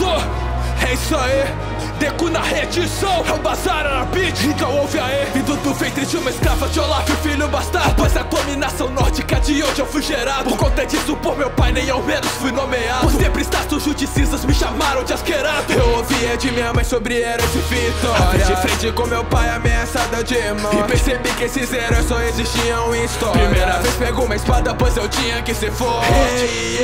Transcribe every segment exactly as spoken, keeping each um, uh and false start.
traidor. É isso aí, Deku na rede, som, é o bazar na beat. Então ouve aí, vindo do ventre de uma escrava de Olaf, filho bastardo. Após a dominação nórdica de onde eu fui gerado, por conta disso por meu pai nem ao menos fui nomeado. Por sempre estar sujo de cinzas me chamaram de asquerado. Eu ouvia de minha mãe sobre heróis e vitória, de frente com meu pai ameaçada de morte, e percebi que esses heróis só existiam em história. Primeira vez pego uma espada pois eu tinha que ser forte. Hey,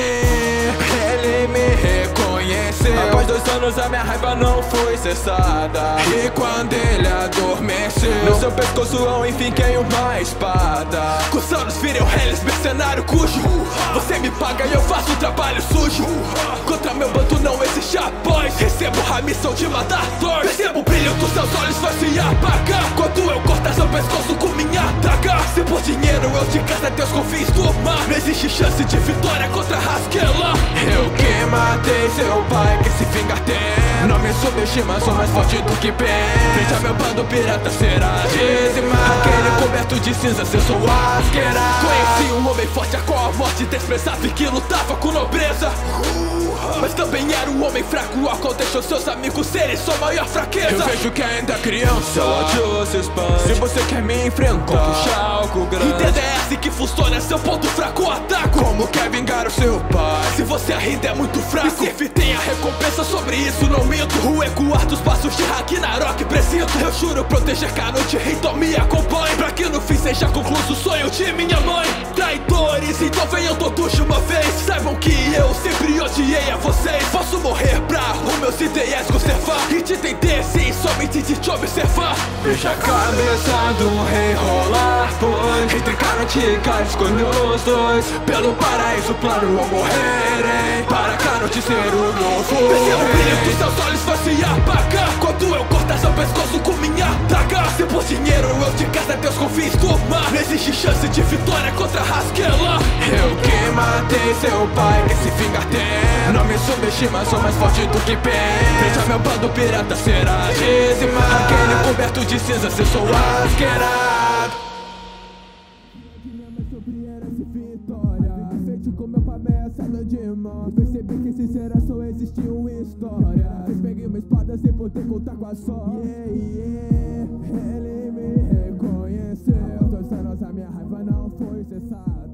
yeah, ele me reconheceu. Após dois anos a minha raiva não foi cessada, e quando ele adormeceu, no seu pescoço eu enfinquei uma espada. Cussanos virem o Hellis, mercenário cujo você me paga e eu faço o trabalho sujo. Contra meu bando não existe após, recebo a missão de matar Thor. Percebo o brilho dos seus olhos vai se apagar quando eu cortar seu pescoço com minha daga. Se por dinheiro eu te caço até os confins do mar, não existe chance de vitória contra Raskellar. Eu que matei seu pai, que se vingar tem. Não me subestima, sou mais forte do que bem. Frente a meu bando pirata será dizimado. Aquele coberto de cinzas, eu sou asquerado. Conheci um homem forte a qual a morte desprezava e que lutava com nobreza, mas também era um homem fraco ao qual deixou seus amigos serem sua maior fraqueza. Eu vejo que ainda é criança, o ódio se expande. Se você quer me enfrentar, puxa algo grande. Entenda, é assim que funciona, seu ponto fraco eu ataco. Como quer vingar o seu pai? Se você ainda é muito fraco, e se tem a recompensa sobre isso, não minto. O ecoar dos passos de Ragnarok presinto. Eu juro proteger Canute, então me acompanhe, pra que no fim seja concluído o sonho de minha mãe. Traidores, então venham todos de uma vez. Saibam que eu sempre odiei a vocês. Posso morrer pra os meus ideias conservar, e te tentei sim, somente de te observar. Veja a cabeça do rei rolar, pois entre Canute e Kyle escolho os dois. Pelo paraíso plano ou morrerem, para Canute ser o novo rei. O brilho dos seus olhos vai se apagar quando eu cortar seu pescoço com minha daga. Se por dinheiro eu te caço até os confins do mar, não existe chance de vitória contra Raskellar. Eu que matei seu pai, que se vingar tem. Não me subestima, sou mais forte do que bem. Frente a meu bando pirata será dizimado. Aquele coberto de cinzas, eu sou asquerado. Com meu pai ameaçada de morte, percebi que esses heróis só existiam em história. Mas peguei uma espada sem poder contar com a sorte. Yeah, yeah, ele me reconheceu. Dois anos a minha raiva não foi cessada.